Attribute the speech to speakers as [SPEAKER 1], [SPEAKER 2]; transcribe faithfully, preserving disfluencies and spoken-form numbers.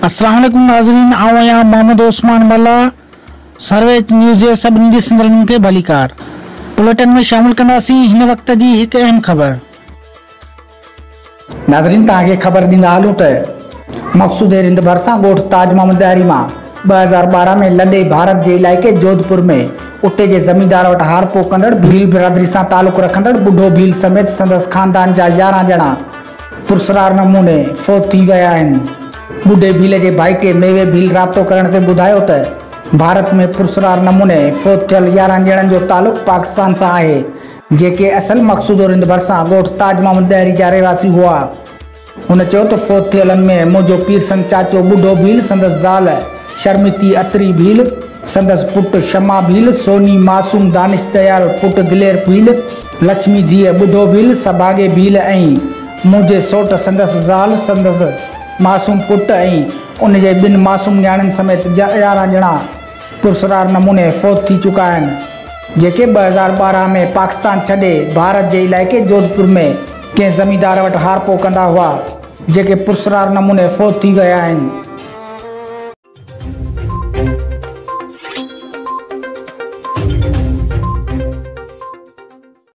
[SPEAKER 1] अस्सलाम वालेकुम नाज़रीन, आऊं आहियां मोहम्मद उस्मान मल्ला सर्वेच न्यूज़ जे सभिनी ॾिसंदड़नि खे भलीकार। बुलेटिन में शामिल कंदासीं हिन वक़्त जी हिकु अहम ख़बर। नाज़रीन, तव्हांखे ख़बर ॾींदा हलूं त मक़सूद रिंद भरिसां ॻोठ ताज मोहम्मद ॾियारी मां ॿ हज़ार ॿारहं में लॾे भारत जे इलाइक़े जोधपुर में उते जे ज़मींदार वटि हारपो कंदड़ भील बिरादरी सां तालुक़ रखंदड़ बुढो भील समेत संदसि ख़ानदान जा यारहं ॼणा पुरसरार नमूने फ़ौत थी विया आहिनि। बुढे भील जे भाइटे मेवे भील राब्तो करण ते ॿुधायो त भारत में पुरसरार नमूने फ़ौत थियल यारहं ॼणनि जो तालुक़ पाकिस्तान सां आहे, जेके असल मक़सूद रिंद भरिसां ॻोठ ताज मोहम्मद ॾियारी जा रहवासी हुआ। हुन चयो त फ़ौत थियलनि में मुंहिंजो पीरसन चाचो बुढो भील, संदसि ज़ाल शर्मिती अतरी भील, संदसि पुटु शमा भील, सोनी मासूम दानिश दयाल पुटु दिलेर भील, लक्ष्मी धीअ बुढो भील, सभागे भील ऐं मुंहिंजे सौट संदसि ज़ाल संदसि मासूम पुटु ऐं उन जे ॿिनि मासूम न्याणियुनि समेत यारहं ॼणा पुरसरार नमूने फ़ौत थी चुका आहिनि, जेके ॿ हज़ार ॿारहं में पाकिस्तान छॾे भारत जे इलाइक़े जोधपुर में कंहिं ज़मींदार वटि हारपो कंदा हुआ, जेके पुरसरार नमूने फ़ौत थी विया आहिनि।